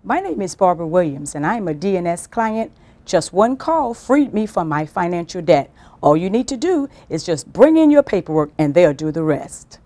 My name is Barbara Williams, and I'm a DNS client. Just one call freed me from my financial debt. All you need to do is just bring in your paperwork, and they'll do the rest.